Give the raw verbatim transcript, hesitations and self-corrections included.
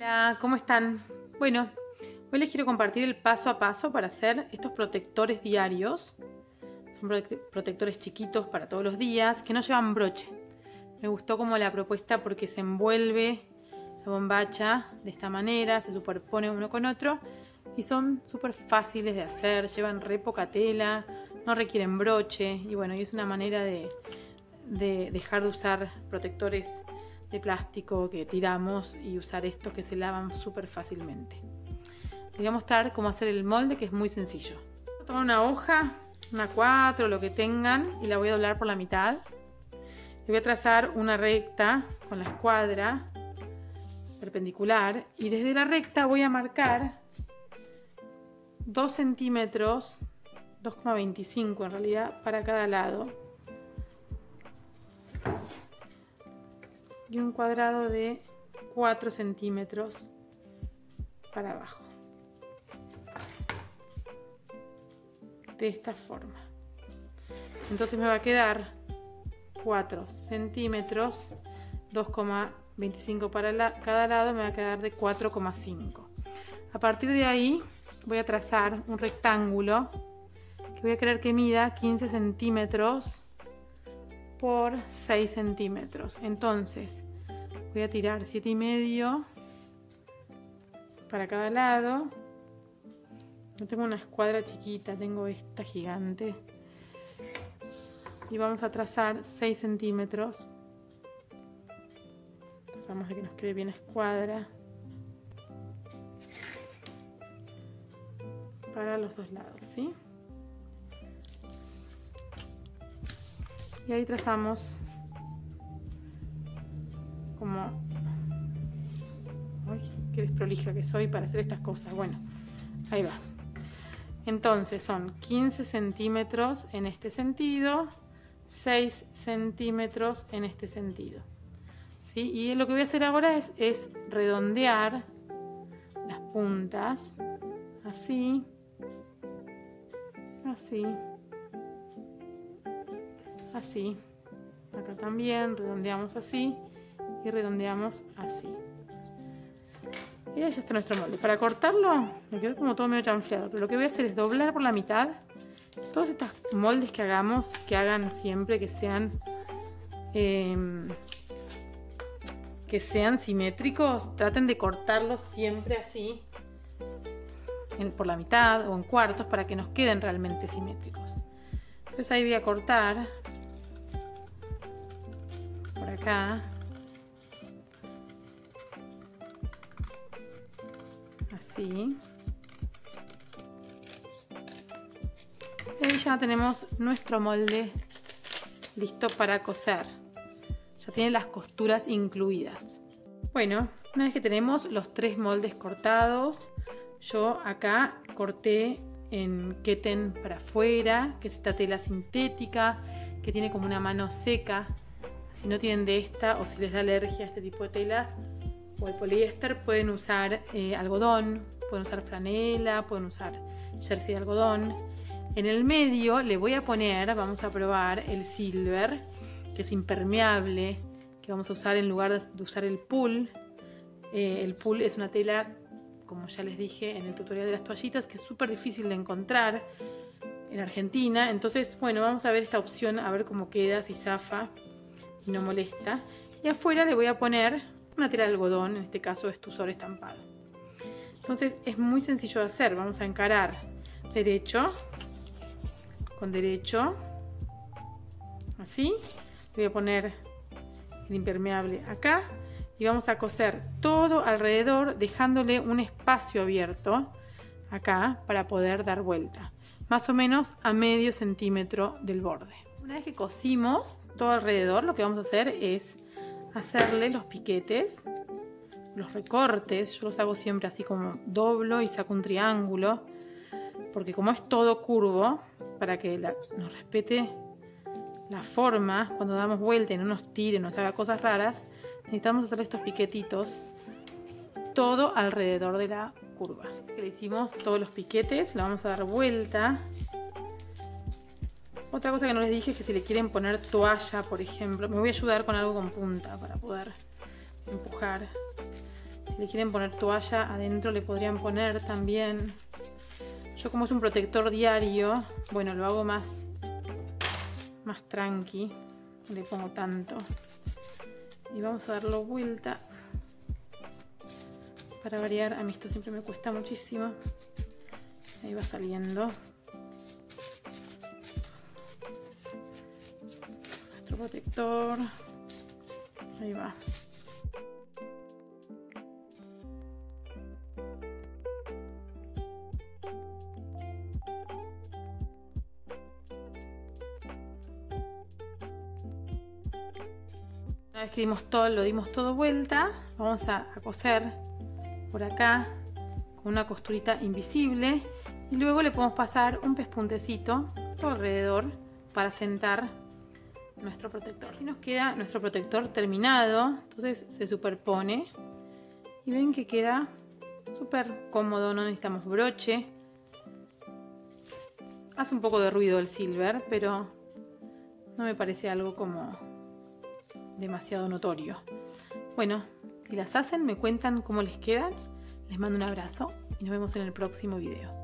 Hola, ¿cómo están? Bueno, hoy les quiero compartir el paso a paso para hacer estos protectores diarios. Son protectores chiquitos para todos los días que no llevan broche. Me gustó como la propuesta porque se envuelve la bombacha de esta manera, se superpone uno con otro y son súper fáciles de hacer, llevan re poca tela, no requieren broche y bueno, y es una manera de, de dejar de usar protectores de plástico que tiramos y usar estos que se lavan súper fácilmente. Les voy a mostrar cómo hacer el molde, que es muy sencillo. Voy a tomar una hoja, una cuatro, lo que tengan, y la voy a doblar por la mitad. Le voy a trazar una recta con la escuadra perpendicular y desde la recta voy a marcar dos centímetros, dos coma veinticinco en realidad, para cada lado. Y un cuadrado de cuatro centímetros para abajo. De esta forma. Entonces me va a quedar cuatro centímetros, dos coma veinticinco para la, cada lado, me va a quedar de cuatro coma cinco. A partir de ahí voy a trazar un rectángulo que voy a querer que mida quince centímetros por seis centímetros. Entonces voy a tirar siete y medio para cada lado. No tengo una escuadra chiquita, tengo esta gigante. Y vamos a trazar seis centímetros. Tratamos de que nos quede bien escuadra para los dos lados, ¿sí? Y ahí trazamos como... ¡Ay, qué desprolija que soy para hacer estas cosas! Bueno, ahí va. Entonces son quince centímetros en este sentido, seis centímetros en este sentido, ¿sí? Y lo que voy a hacer ahora es, es redondear las puntas, así, así, así. Acá también redondeamos así y redondeamos así. Y ya está nuestro molde. Para cortarlo me quedó como todo medio chanfleado, pero lo que voy a hacer es doblar por la mitad. Todos estos moldes que hagamos, que hagan siempre que sean eh, que sean simétricos, traten de cortarlos siempre así en, por la mitad o en cuartos para que nos queden realmente simétricos. Entonces ahí voy a cortar por acá. Así. Y ahí ya tenemos nuestro molde listo para coser. Ya tiene las costuras incluidas. Bueno, una vez que tenemos los tres moldes cortados, yo acá corté en queten para afuera, que es esta tela sintética, que tiene como una mano seca. Si no tienen de esta o si les da alergia a este tipo de telas o el poliéster, pueden usar eh, algodón, pueden usar franela, pueden usar jersey de algodón. En el medio le voy a poner, vamos a probar el silver, que es impermeable, que vamos a usar en lugar de usar el pool. Eh, el pool es una tela, como ya les dije en el tutorial de las toallitas, que es súper difícil de encontrar en Argentina. Entonces, bueno, vamos a ver esta opción, a ver cómo queda, si zafa y no molesta. Y afuera le voy a poner una tela de algodón, en este caso es Tuzor estampado. Entonces es muy sencillo de hacer. Vamos a encarar derecho con derecho, así. Voy a poner el impermeable acá y vamos a coser todo alrededor, dejándole un espacio abierto acá para poder dar vuelta, más o menos a medio centímetro del borde. Una vez que cosimos todo alrededor, lo que vamos a hacer es hacerle los piquetes, los recortes. Yo los hago siempre así, como doblo y saco un triángulo, porque como es todo curvo, para que la, nos respete la forma cuando damos vuelta y no nos tire, nos haga cosas raras, necesitamos hacer estos piquetitos todo alrededor de la curva. Así que le hicimos todos los piquetes, la vamos a dar vuelta. Otra cosa que no les dije es que si le quieren poner toalla, por ejemplo, me voy a ayudar con algo con punta para poder empujar. Si le quieren poner toalla adentro le podrían poner también. Yo como es un protector diario, bueno, lo hago más, más tranqui. No le pongo tanto. Y vamos a darlo vuelta. Para variar, a mí esto siempre me cuesta muchísimo. Ahí va saliendo. Nuestro protector. Ahí va. Una vez que dimos todo, lo dimos todo vuelta, vamos a, a coser por acá con una costurita invisible y luego le podemos pasar un pespuntecito todo alrededor para sentar nuestro protector. Así nos queda nuestro protector terminado, entonces se superpone y ven que queda súper cómodo, no necesitamos broche. Hace un poco de ruido el silver, pero no me parece algo como demasiado notorio. Bueno, si las hacen me cuentan cómo les quedan. Les mando un abrazo y nos vemos en el próximo video.